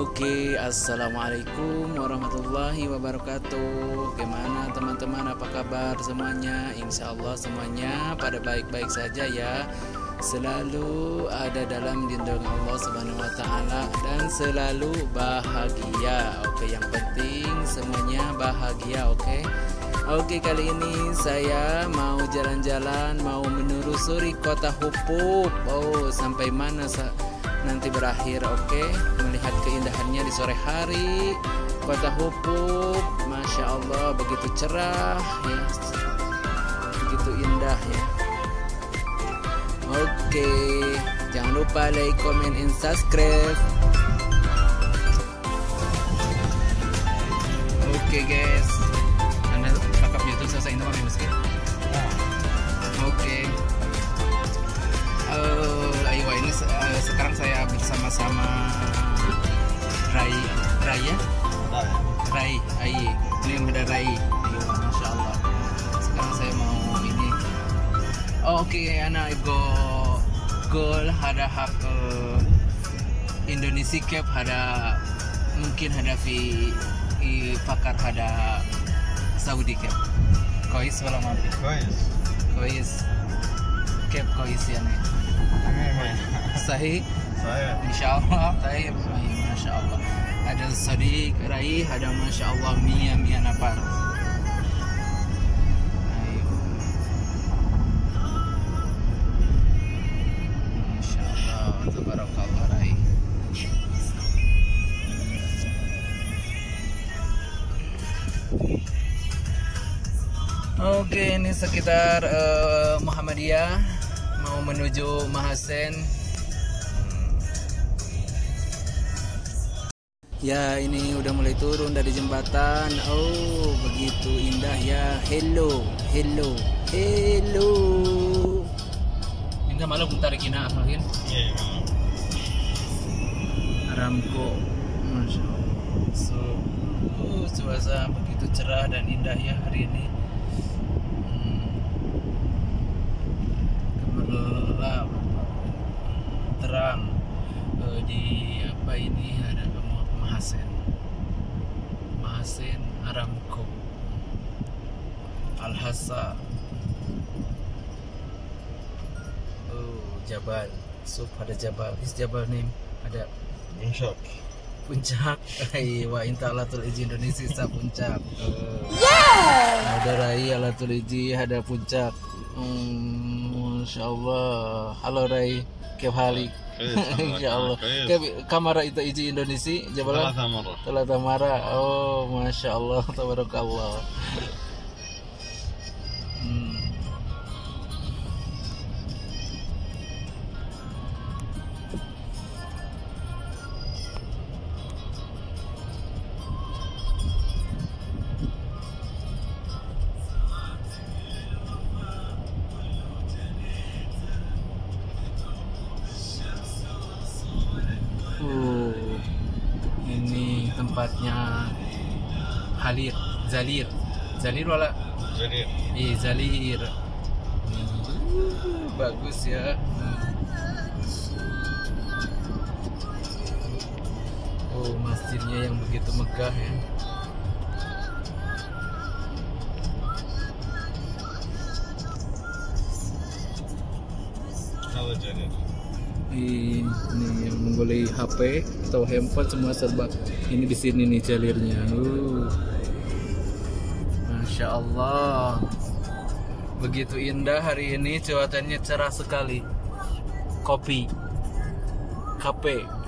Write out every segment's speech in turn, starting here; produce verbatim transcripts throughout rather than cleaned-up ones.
Oke, assalamualaikum warahmatullahi wabarakatuh. Gimana teman-teman, apa kabar semuanya? Insya Allah semuanya pada baik-baik saja ya. Selalu ada dalam lindungan Allah Subhanahu Wa Taala dan selalu bahagia. Oke, yang penting semuanya bahagia. Oke. Oke, kali ini saya mau jalan-jalan, mau menelusuri kota Hupuk. Oh, sampai mana sa- nanti berakhir. Oke, melihat keindahannya di sore hari. Kota Hupuk, masya Allah, begitu cerah ya, begitu indah ya. Oke, jangan lupa like, comment, and subscribe. Oke guys, anda rekam YouTube selesai itu kami meski. Oke. Uh, ayo ini uh, sekarang saya bersama-sama Rai, Rai ya? Rai, Rai. Ini yang ada Rai. Ayo, masya Allah. Sekarang saya mau ini. Oh, oke, okay. Anak go gol ada hak uh, Indonesia Cup ada mungkin ada fi i pakar ada Saudi Cup. Kois wala mafi. Kois. Kois. Cup kois ya nih. Sahih. Saya. Insyaallah. Baik. Masya Allah. Ada Sadiq Rai, ada masya Allah Mia Mia Napar. Oke, ini sekitar uh, Muhammadiyah mau menuju Mahasen. Ya, ini udah mulai turun dari jembatan. Oh, begitu indah ya. Hello, hello, hello. Ini malu bentar kina asalin. Iya, Aramco. Masya Allah. So, uh, suasana begitu cerah dan indah ya hari ini. Gelap, terang. Uh, di apa ini ada Mahasen, Mahasen Aramco, Al-Hassa. Oh, Jabal, Sub ada Jabal. Is Jabal name ada Puncak. Puncak. Wah, inta alatul iji Indonesia sa puncak. Uh, yeah. Ada Rai alatul iji ada puncak. Hmm, Masya Allah. Halo Rai, kep halik. Insya Allah. Kamera itu iji Indonesia Jabal Talata Mara. Oh, masya Allah, tabarakallah. Hmm. Tempatnya Halir, Zalir, Zalir wala? Zalir. Iya, Zalir. Hmm, bagus ya. Oh, masjidnya yang begitu megah ya. Halo Zalir. Ini yang menggolei H P atau handphone semua serba ini di sini nih jalirnya. Uh. Masya Allah, begitu indah hari ini, cuacanya cerah sekali. Kopi, H P.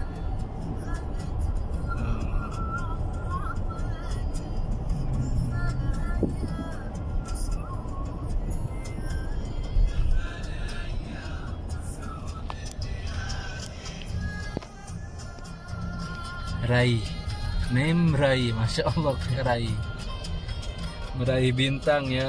Rai, name Rai, masya Allah Rai, meraih bintang ya.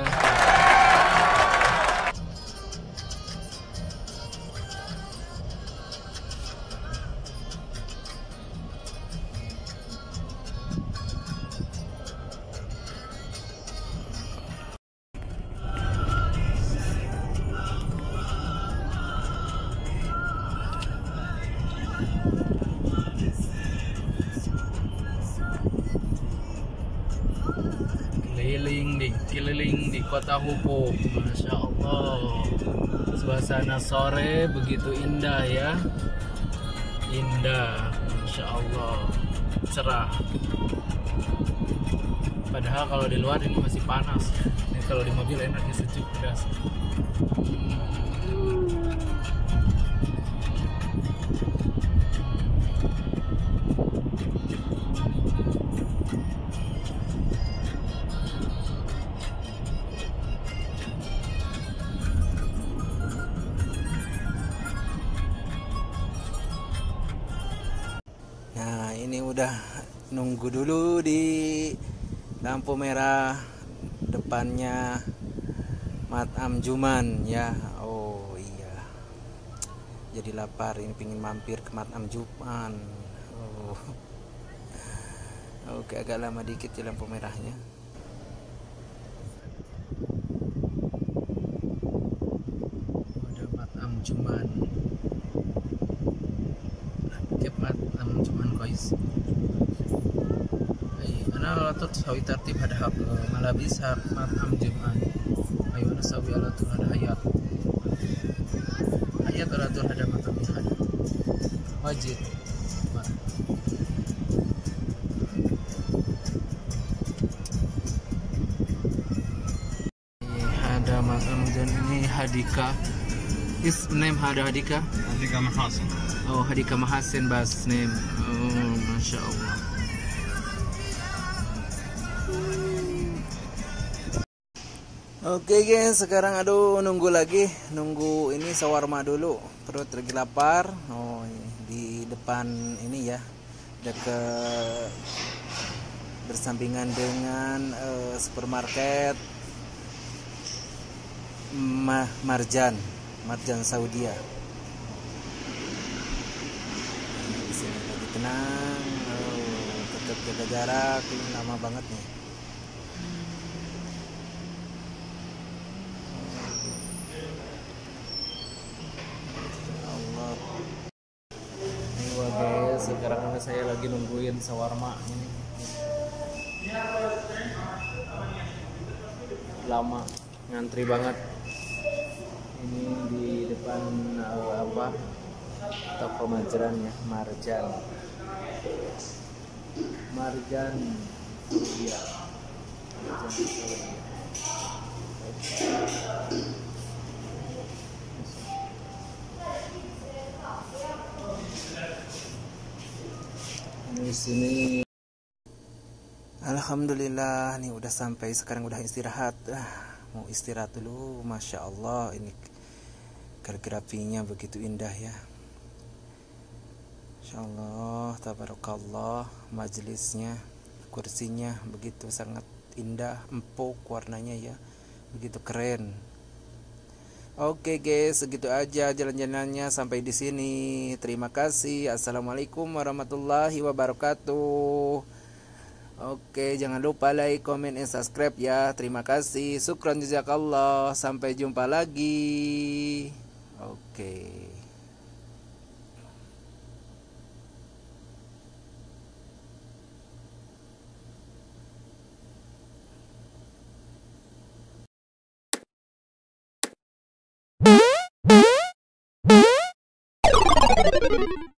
kota Hupuk. Masya Allah, suasana sore begitu indah ya, indah, Masya Allah, cerah. Padahal kalau di luar ini masih panas, ini kalau di mobil enaknya sejuk pedas. Nah, ini udah nunggu dulu di lampu merah depannya Matam Juman ya. Oh iya, jadi lapar ini, pingin mampir ke Matam Juman. Oh. Oke, agak lama dikit ya lampu merahnya. Udah Matam Juman. كيف Matam Juman كويس. أنا على طول تسوي ترتيب هذا حق ملابس حق مطعم جمعان. أيوة أنا أسوي على طول هذا حياة حياة على طول هذا مطعم هذا واجد. Ada makanan dan ini Hadika. Is name Hada Hadika? Hadika Mahasin. Oh, Hadika Mahasin bas name. Oh, Masya Allah. Oke guys, sekarang aduh nunggu lagi, nunggu ini shawarma dulu, perut lagi lapar. Oh, ini di depan ini ya, dekat bersampingan dengan uh, supermarket Ma Marjan, Marjan Saudia. Di sini lagi tenang, oh, tetap jaga jarak, ini lama banget nih. Sekarang saya lagi nungguin shawarma ini, lama ngantri banget ini di depan uh, apa toko Marjan ya, Marjan Marjan iya Marjan Saudia. Di sini alhamdulillah nih udah sampai, sekarang udah istirahat. Ah, mau istirahat dulu. Masya Allah, ini kaligrafinya begitu indah ya. Masya Allah, tabarakallah, majelisnya, kursinya begitu sangat indah, empuk warnanya ya, begitu keren. Oke guys, segitu aja jalan-jalannya sampai di sini. Terima kasih. Assalamualaikum warahmatullahi wabarakatuh. Oke, jangan lupa like, comment, and subscribe ya. Terima kasih. Syukran jazakallah. Sampai jumpa lagi. Oke. Thank you.